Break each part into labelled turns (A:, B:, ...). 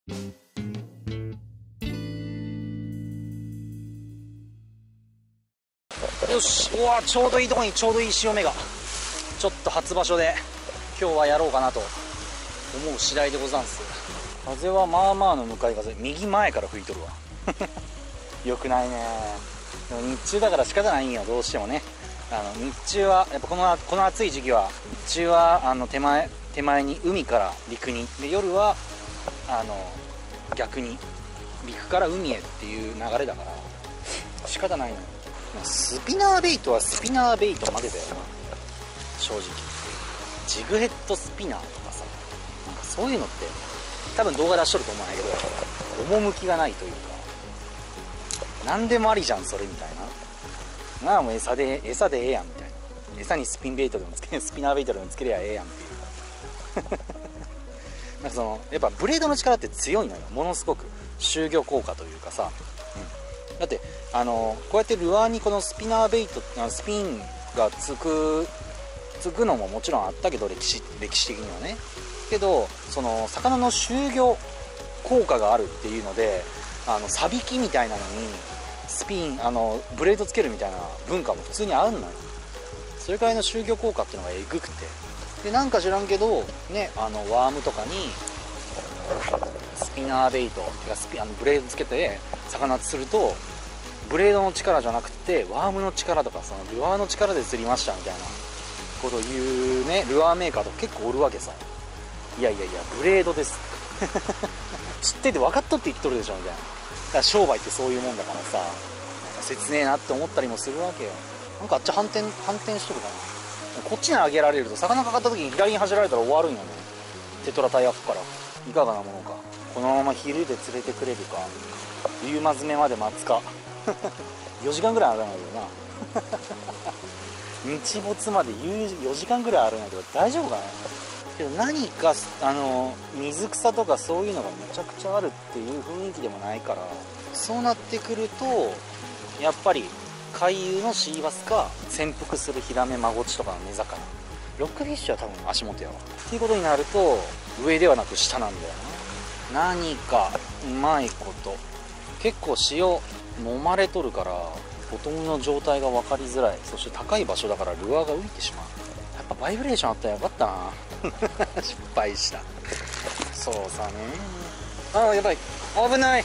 A: よし、うわ、ちょうどいいとこにちょうどいい潮目が、ちょっと初場所で今日はやろうかなと思う次第でござんす。風はまあまあの向かい風、右前から吹いとるわよくないね。でも日中だから仕方ないんよ、どうしてもね。日中はやっぱこの暑い時期は日中は手前に海から陸に、で夜は逆に陸から海へっていう流れだから仕方ないの。スピナーベイトはスピナーベイト負けたよな、正直。ジグヘッドスピナーとかさ、なんかそういうのって多分動画出しとると思うんやけど、趣がないというか、何でもありじゃんそれみたいな。なあもう餌でええやんみたいな。餌にスピナーベイトでもつけりゃええやんっていうなんかやっぱブレードの力って強いのよ、ものすごく。集魚効果というかさ、だってこうやってルアーにこのスピナーベイトスピンがつくのももちろんあったけど、歴史的にはね。けど魚の集魚効果があるっていうので、サビキみたいなのにスピンブレードつけるみたいな文化も普通にあるのよ。それくらいの集魚効果っていうのがえぐくて、でなんか知らんけどね、ワームとかにスピナーベイトてかブレードつけて魚釣ると、ブレードの力じゃなくてワームの力とかルアーの力で釣りましたみたいなことを言うね、ルアーメーカーとか結構おるわけさ。いやブレードです知ってて分かっとって言っとるでしょみたいな。だから商売ってそういうもんだからさ、なんか切ねえなって思ったりもするわけよ。なんかあっち反転しとるかな。こっちに上げられると魚かかった時に左に走られたら終わるんよね、テトラタイヤから。いかがなものか。このまま昼で連れてくれるか、夕間詰めまで待つか4時間ぐらいあるんだけどな日没まで4時間ぐらいあるんだけど大丈夫かな。けど何か水草とかそういうのがめちゃくちゃあるっていう雰囲気でもないから、そうなってくるとやっぱり回遊のシーバスか潜伏するヒラメマゴチとかの目魚、ロックフィッシュは多分足元やわっていうことになると、上ではなく下なんだよな。何かうまいこと、結構潮揉まれとるからボトムの状態が分かりづらい。そして高い場所だからルアーが浮いてしまう。やっぱバイブレーションあったらよかったな失敗した。そうさね。ああやばい、危ない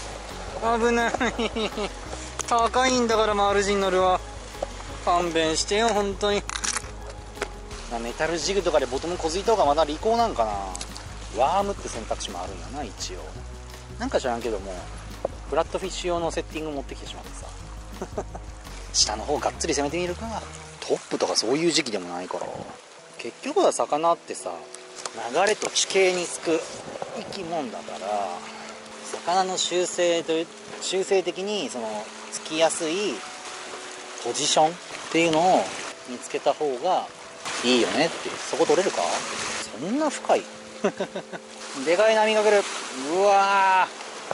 A: 高いんだからマルジンのルアー、勘弁してよ本当に。メタルジグとかでボトムこづいた方がまだ利口なんかな。ワームって選択肢もあるんだな一応。なんか知らんけどもフラットフィッシュ用のセッティング持ってきてしまってさ下の方がっつり攻めてみるか。トップとかそういう時期でもないから。結局は魚ってさ、流れと地形につく生き物だから、魚の習性的につきやすいポジションっていうのを見つけた方がいいよねっていう。そこ取れるか。そんな深いでかい波が来る。うわ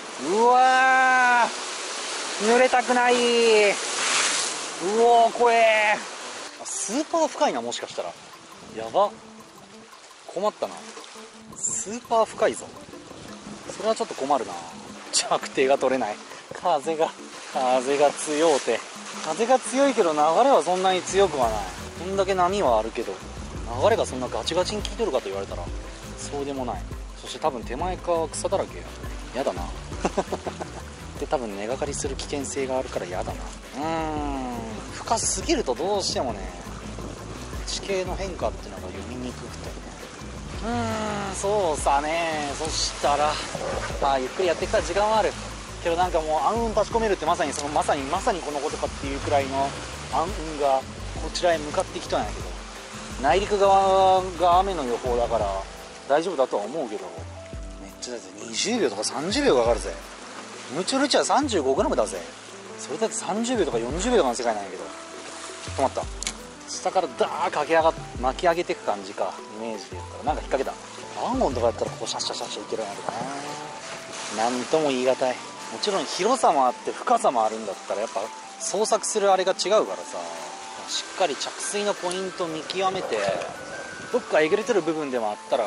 A: ー濡れたくない。うおー怖え。スーパー深いな、もしかしたら。やば、困ったな。スーパー深いぞ。それはちょっと困るな。着底が取れない。風が強うて。風が強いけど流れはそんなに強くはない。こんだけ波はあるけど流れがそんなガチガチに効いてるかと言われたらそうでもない。そして多分手前側草だらけやだなで多分根がかりする危険性があるからやだな。深すぎるとどうしてもね、地形の変化っていうのが読みにくくてね。そうさね。そしたらゆっくりやってきた時間はあるけど、なんかもう暗雲立ち込めるってまさにこのことかっていうくらいの暗雲がこちらへ向かってきたんやけど、内陸側が雨の予報だから大丈夫だとは思うけど、めっちゃだって20秒とか30秒かかるぜ。ムチョルチャ 35g だぜ。それだって30秒とか40秒とかの世界なんやけど。止まった。下からダー巻き上げていく感じか、イメージで言ったら。なんか引っ掛けた。アンゴンとかやったらこうシャッシャッシャッシャいけるんやけどな。なんとも言い難い。もちろん広さもあって深さもあるんだったらやっぱ捜索するあれが違うからさ、しっかり着水のポイントを見極めて、どっかえぐれてる部分でもあったら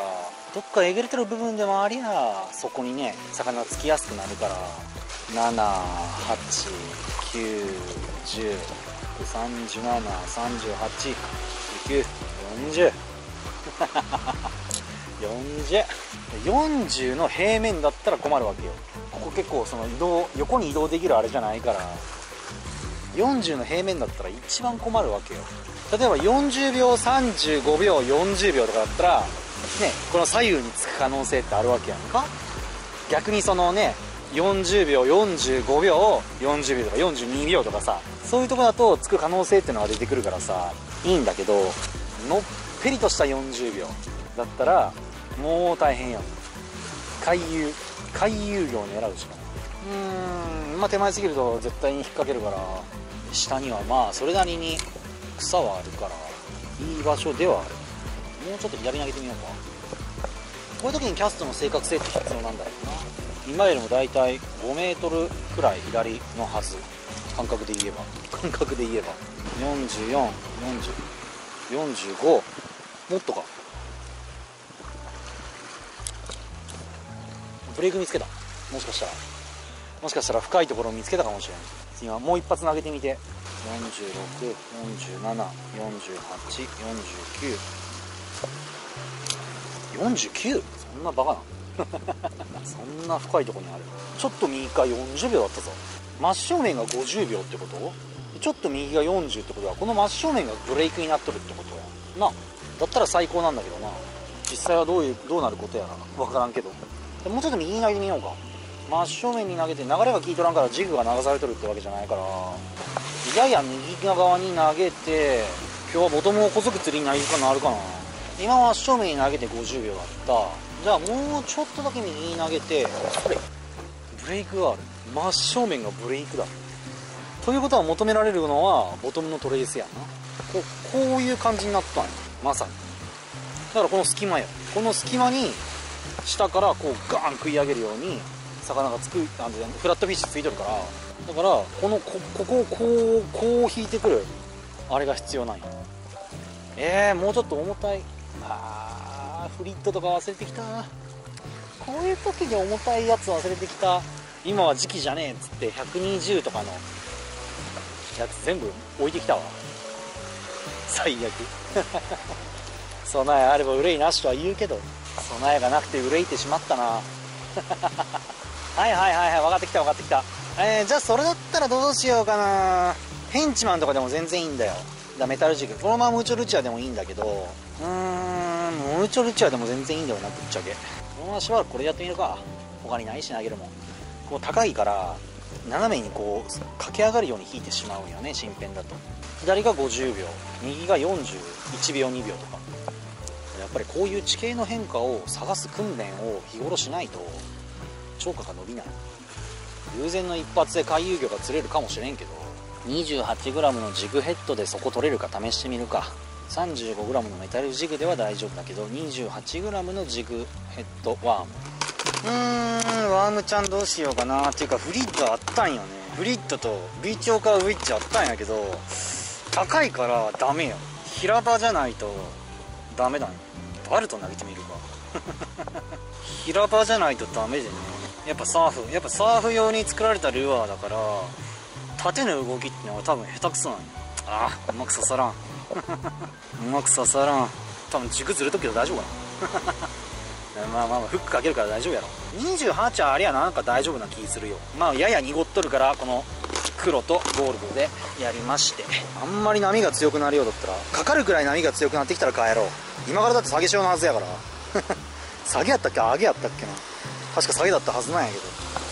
A: どっかえぐれてる部分でもありゃそこにね魚がつきやすくなるから、7、8、9、10、13、17、38、39、4040の平面だったら困るわけよ。ここ結構その横に移動できるあれじゃないから、40の平面だったら一番困るわけよ。例えば40秒35秒40秒とかだったらね、この左右につく可能性ってあるわけやんか。逆にそのね40秒45秒40秒とか42秒とかさ、そういうとこだとつく可能性っていうのが出てくるからさ、いいんだけど、のっぺりとした40秒だったらもう大変よ。回遊魚を狙うしかない。まあ手前すぎると絶対に引っ掛けるから、下にはまあそれなりに草はあるからいい場所ではある。もうちょっと左に上げてみようか。こういう時にキャストの正確性って必要なんだろうな。今よりもだいたい5メートルくらい左のはず。感覚で言えば44、40、45、もっとか。ブレーク見つけた。もしかしたら深いところを見つけたかもしれない。今もう一発投げてみて。46、47、48、49、そんなバカなそんな深いところにある。ちょっと右が40秒だったぞ。真正面が50秒ってこと？ちょっと右が40ってことは、この真正面がブレイクになっとるってことやな。だったら最高なんだけどな。実際はどうなることやら分からんけど、もうちょっと右に投げてみようか。真正面に投げて流れが効いとらんからジグが流されとるってわけじゃないから、やや右側に投げて、今日はボトムを細く釣りになるかな今は真正面に投げて50秒だった。じゃあもうちょっとだけ右に投げて、それブレイクがある。真正面がブレイクだということは、求められるのはボトムのトレースやな。こういう感じになったんよ、まさに。だからこの隙間よ。この隙間に下からこうガーン食い上げるように魚がフラットフィッシュついてるから、だからここをこう引いてくるあれが必要なんよ。もうちょっと重たい。フリットとか忘れてきた。こういう時に重たいやつ忘れてきた。今は時期じゃねえっつって120とかのやつ全部置いてきたわ。最悪備えあれば憂いなしとは言うけど、備えがなくて憂いてしまったなはい分かってきた。じゃあそれだったらどうしようかな。ヘンチマンとかでも全然いいんだよ。メタルジグ、このままムーチョルチアでもいいんだけど、ムーチョルチアでも全然いいんだよな、ぶっちゃけ。このまましばらくこれやってみるか。他にないし投げるもん。こう高いから斜めにこう駆け上がるように引いてしまうんよね、新編だと。左が50秒、右が41秒2秒とか。やっぱりこういう地形の変化を探す訓練を日頃しないと釣果が伸びない。偶然の一発で回遊魚が釣れるかもしれんけど、28g のジグヘッドでそこ取れるか試してみるか。35g のメタルジグでは大丈夫だけど、28g のジグヘッドワーム。ワームちゃんどうしようかな。っていうかフリッドあったんよね。フリッドとビーチオーカーウィッチあったんやけど、高いからダメよ。平場じゃないとダメだね。バルト投げてみるか平場じゃないとダメでね。やっぱサーフ用に作られたルアーだから、縦の動きってのは多分下手くそなんよ。うまく刺さらん多分軸ずるときは大丈夫かなまあフックかけるから大丈夫やろ。28はあれやなんか大丈夫な気するよ。やや濁っとるから、この黒とゴールドでやりまして、あんまり波が強くなるようだったら、かかるくらい波が強くなってきたら帰ろう。今からだって下げ潮のはずやから下げやったっけ上げやったっけな。確か下げだったはずなんやけ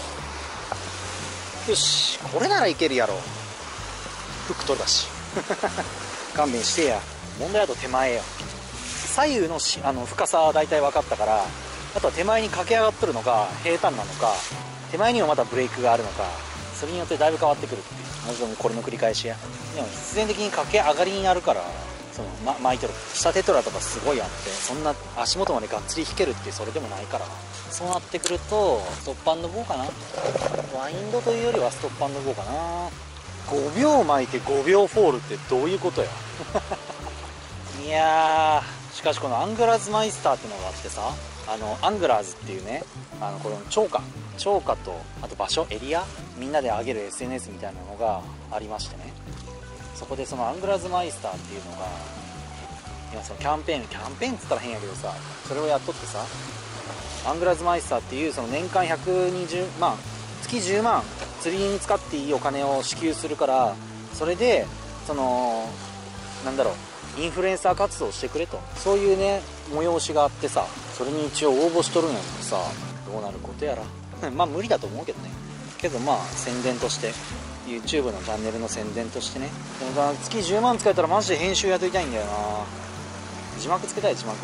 A: ど。よし、これならいけるやろ。フック取れたし勘弁してや。問題はあと手前よ。左右の深さは大体分かったから、あとは手前に駆け上がっとるのか平坦なのか、手前にもまたブレイクがあるのか、それによってだいぶ変わってくるっていう、もちろんこれの繰り返しや。でも必然的に駆け上がりになるから、巻いてる下テトラとかすごいあって、そんな足元までがっつり引けるってそれでもないから、そうなってくるとストップ&ゴーかな。ワインドというよりはストップ&ゴーかな。5秒巻いて5秒フォールってどういうことやいやー、しかしこのアングラーズマイスターってのがあってさ、 アングラーズっていうね、この超過と、あと場所エリアみんなで上げる SNS みたいなのがありましてね、そこでそのアングラーズマイスターっていうのが今そのキャンペーンっつったら変やけどさ、それをやっとってさ、アングラーズマイスターっていうその年間120万月10万釣りに使っていいお金を支給するから、それでそのなんだろう、インフルエンサー活動してくれと、そういうね催しがあってさ、それに一応応募しとるんやけどさ、どうなることやらまあ無理だと思うけどね、けどまあ宣伝として YouTube のチャンネルの宣伝としてね、でもさ月10万使えたらマジで編集やっといたいんだよな。字幕つけたい、字幕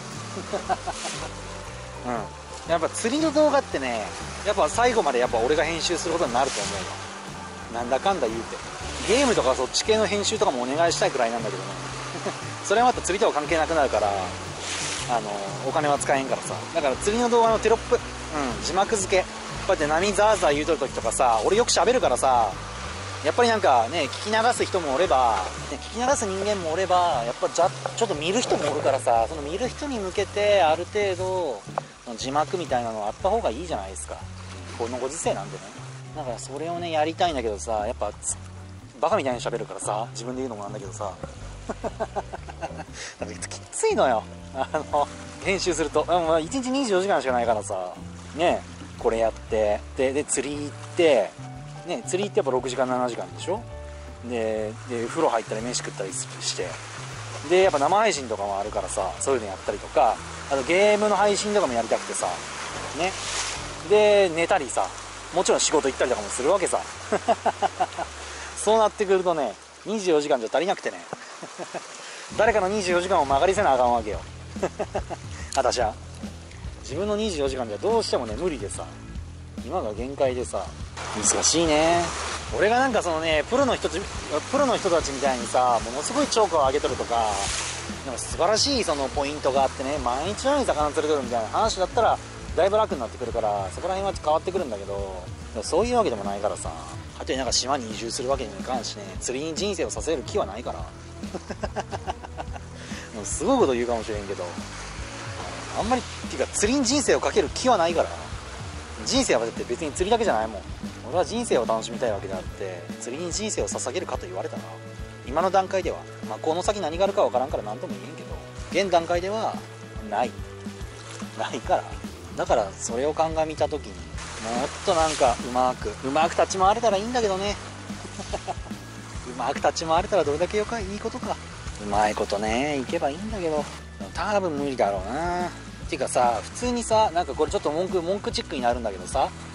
A: うん、やっぱ釣りの動画ってね、やっぱ最後までやっぱ俺が編集することになると思うわ、なんだかんだ言うて。ゲームとかそっち系の編集とかもお願いしたいくらいなんだけどねそれはまた釣りとは関係なくなるから、お金は使えへんからさ。だから釣りの動画のテロップ、字幕付け、こうやって波ザーザー言うとる時とかさ、俺よく喋るからさ、やっぱりなんかね、聞き流す人もおれば、ね、聞き流す人間もおれば、やっぱちょっと見る人もおるからさ、その見る人に向けてある程度字幕みたいなのあった方がいいじゃないですか、このご時世なんでね。だからそれをねやりたいんだけどさ、やっぱバカみたいに喋るからさ、自分で言うのもなんだけどさだからきついのよ、編集すると。1日24時間しかないからさね、これやってで釣り行ってね、釣り行ってやっぱ6時間7時間でしょ。で風呂入ったり飯食ったりして、でやっぱ生配信とかもあるからさ、そういうのやったりとか、あとゲームの配信とかもやりたくてさね、で寝たりさ、もちろん仕事行ったりとかもするわけさそうなってくるとね、24時間じゃ足りなくてね誰かの24時間を曲がりせなあかんわけよ私は自分の24時間じゃどうしてもね無理でさ、今が限界でさ、難しいね。俺がなんかそのねプロの人たちみたいにさ、ものすごい超過を上げとるとか、なんか素晴らしいそのポイントがあってね、毎日のように魚釣れとるみたいな話だったらだいぶ楽になってくるから、そこら辺は変わってくるんだけど、そういうわけでもないからさ、あとなんか島に移住するわけにもいかんしね、釣りに人生をさせる気はないからもうすごいこと言うかもしれんけど、あんまりっていうか釣りに人生をかける気はないから。人生はだって別に釣りだけじゃないもん。俺は人生を楽しみたいわけであって、釣りに人生を捧げるかと言われたら今の段階では、まあ、この先何があるかわからんから何とも言えんけど、現段階ではないから、だからそれを鑑みた時にもっとなんかうまく立ち回れたらいいんだけどねうまく立ち回れたらどれだけいいことか。うまいことねいけばいいんだけど、多分無理だろうな。っていうかさ、普通にさ、なんかこれちょっと文句チックになるんだけどさ、